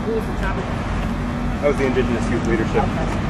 Who was the chaplain? That was the Indigenous Youth Leadership.